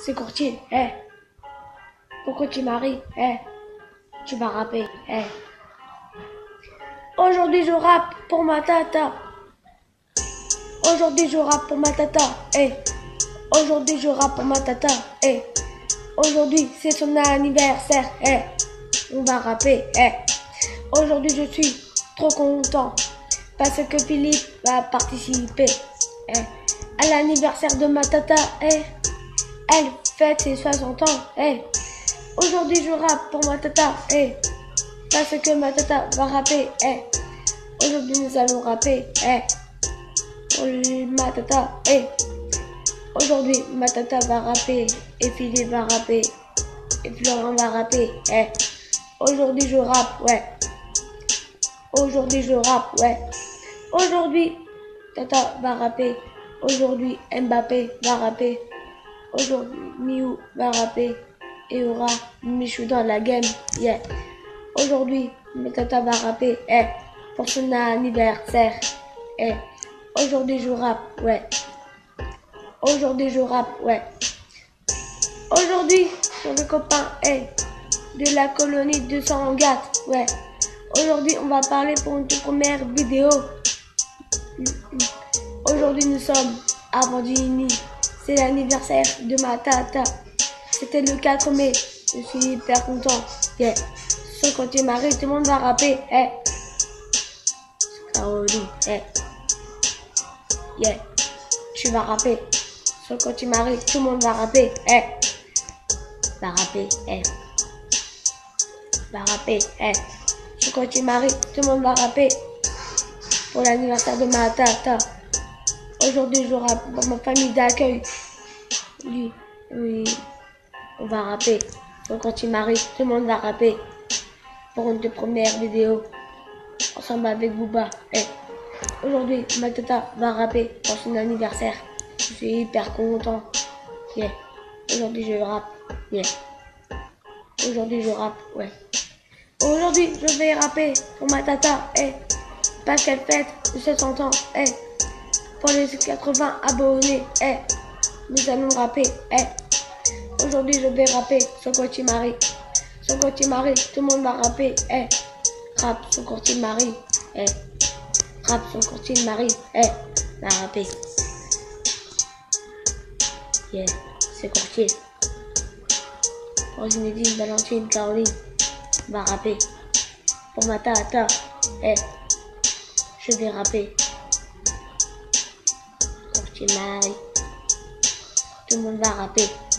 c'est Courtine, pourquoi tu maries, tu vas rapper, Aujourd'hui je rappe pour ma tata. Aujourd'hui je rappe pour ma tata, Aujourd'hui je rappe pour ma tata, Aujourd'hui c'est son anniversaire, On va rapper, Aujourd'hui je suis trop content parce que Philippe va participer, à l'anniversaire de ma tata, Elle fête ses 60 ans, Aujourd'hui je rappe pour ma tata, parce que ma tata va rapper, Aujourd'hui nous allons rapper, pour ma tata, Aujourd'hui ma tata va rapper, et Philippe va rapper, et Florent va rapper, Aujourd'hui je rappe, Aujourd'hui je rappe, Aujourd'hui tata va rapper, Aujourd'hui Mbappé va rapper, Aujourd'hui Miou va rapper, et aura Michou dans la game, Aujourd'hui ma tata va rapper, pour son anniversaire, Aujourd'hui je rappe, Aujourd'hui je rappe, Aujourd'hui pour les copains, de la colonie 204, Aujourd'hui on va parler pour une toute première vidéo. Aujourd'hui nous sommes à Vendigny. C'est l'anniversaire de ma tata. C'était le 4 mai. Je suis hyper content. Sauf quand tu maries, tout le monde va rapper. Caroline, tu vas rapper. Sauf quand tu maries, tout le monde va rapper. Va rapper, Va rapper, Sauf quand tu maries, tout le monde va rapper. Pour l'anniversaire de ma tata. Aujourd'hui, je rappe pour ma famille d'accueil. Oui, on va rapper. Donc, quand tu maries, tout le monde va rapper. Pour une de premières vidéos. Ensemble avec Booba. Aujourd'hui, ma tata va rapper pour son anniversaire. Je suis hyper content. Aujourd'hui, je rappe. Aujourd'hui, je rappe. Aujourd'hui, je vais rapper pour ma tata. Parce qu'elle fête 700 ans. Pour les 80 abonnés, nous allons rapper, Aujourd'hui je vais rapper sur Courtine Marie. Sur Courtine Marie, tout le monde va rapper, Rap sur Courtine Marie, Rap sur Courtine Marie, va rapper. C'est Courtine. Pour Zinedine, Valentine, Caroline, va rapper. Pour ma tata, je vais rapper. Courtine Marie. Tout le monde va rapper.